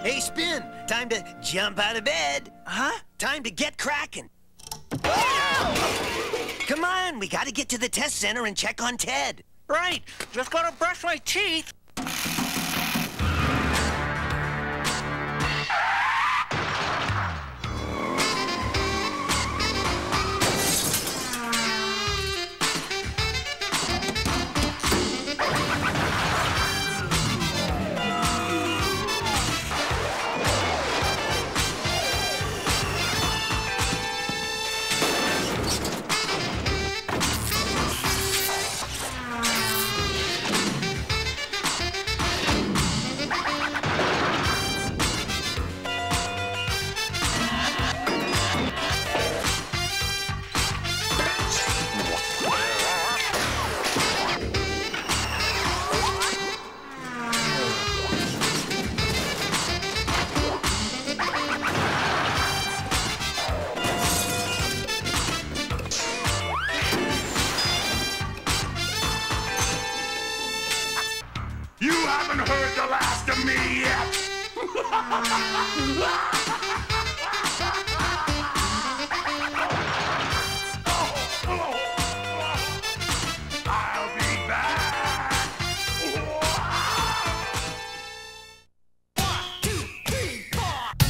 Hey, Spin, time to jump out of bed. Huh? Time to get cracking. Come on, we gotta get to the test center and check on Ted. Right. Just gotta brush my teeth. You haven't heard the last of me yet! I'll be back! 1, 2, 3, 4!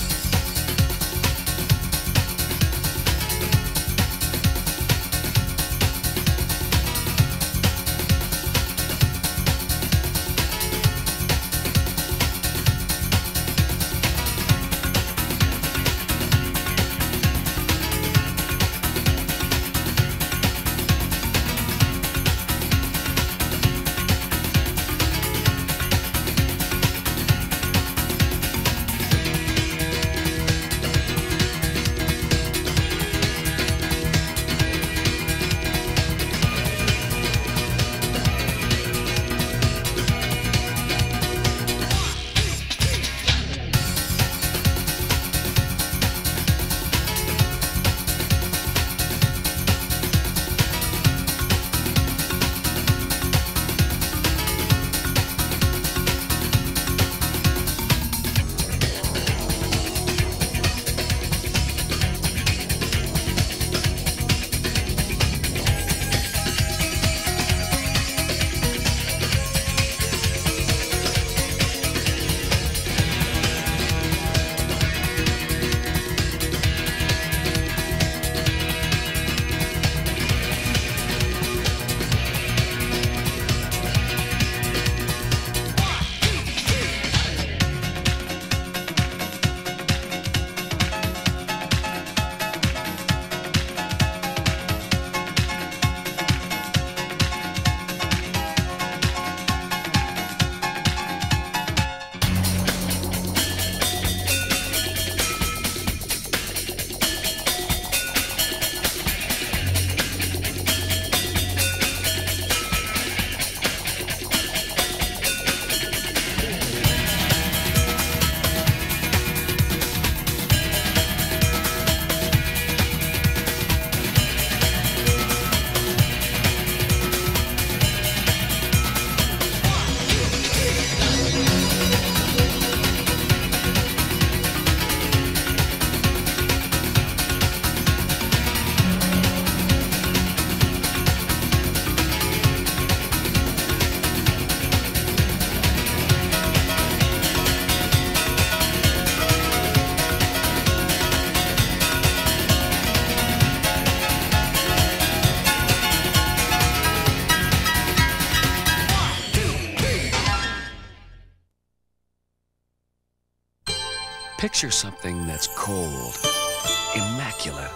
Picture something that's cold, immaculate,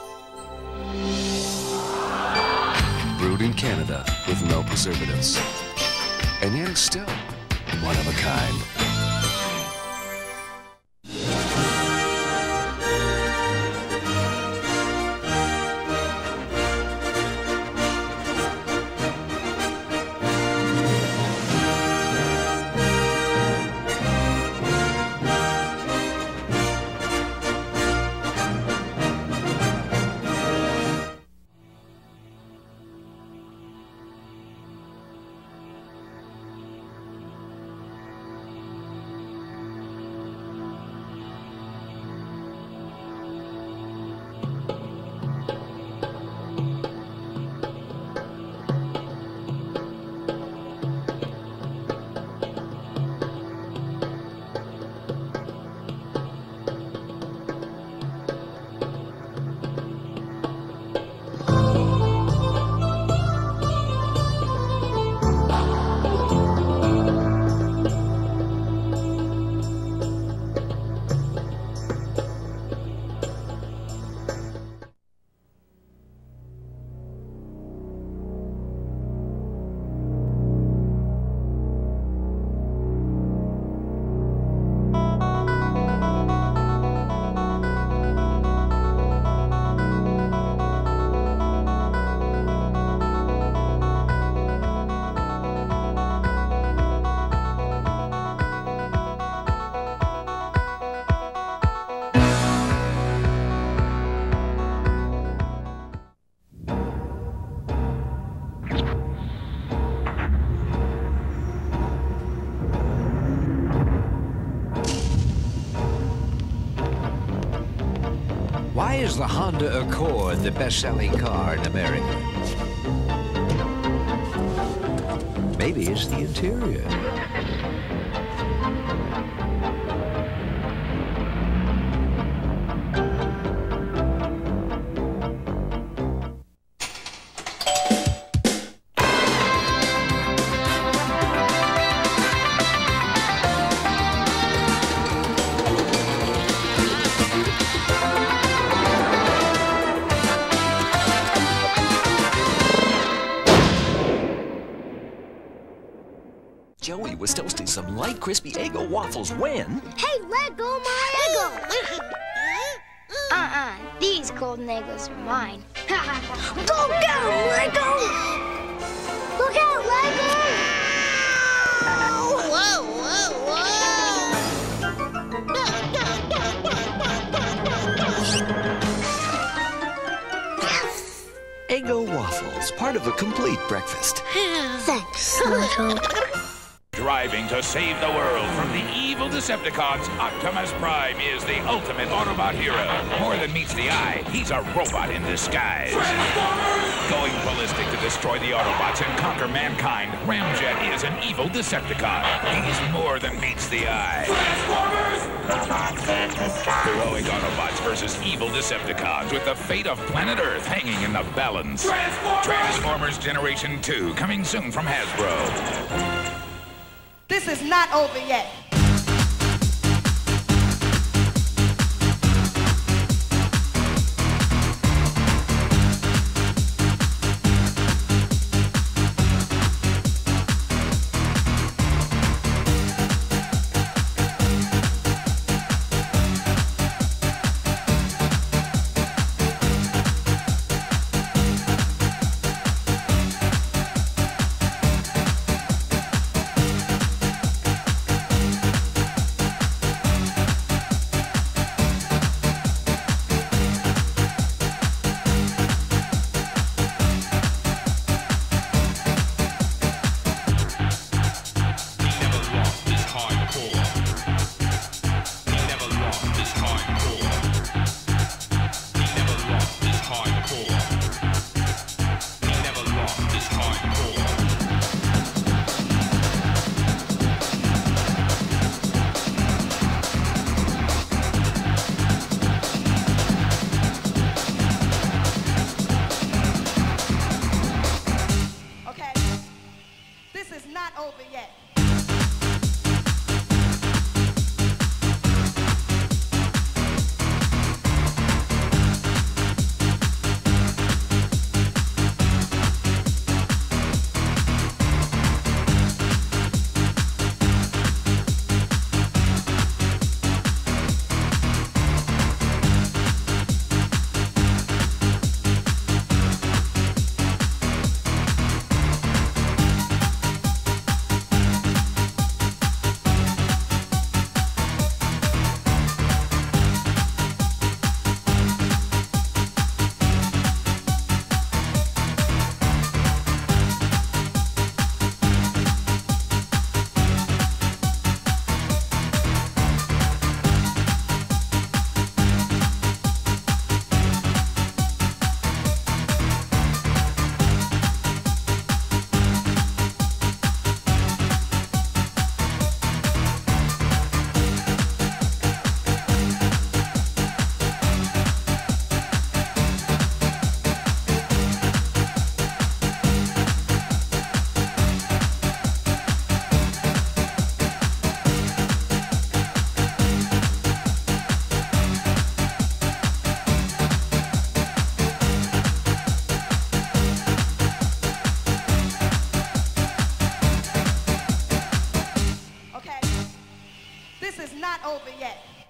brewed in Canada with no preservatives, and yet it's still one of a kind. is the Honda Accord the best-selling car in America? Maybe it's the interior. Joey was toasting some light, crispy Eggo waffles when... Hey, let go my Eggo! These golden Eggos are mine. Go get 'em, Lego! Look out, Lego! Whoa, whoa, whoa! Eggo waffles, part of a complete breakfast. Thanks, Lego. Driving to save the world from the evil Decepticons, Optimus Prime is the ultimate Autobot hero. More than meets the eye, he's a robot in disguise. Going ballistic to destroy the Autobots and conquer mankind, Ramjet is an evil Decepticon. He's more than meets the eye. Heroic Autobots versus evil Decepticons with the fate of planet Earth hanging in the balance. Transformers Generation 2, coming soon from Hasbro. This is not over yet. This is not over yet.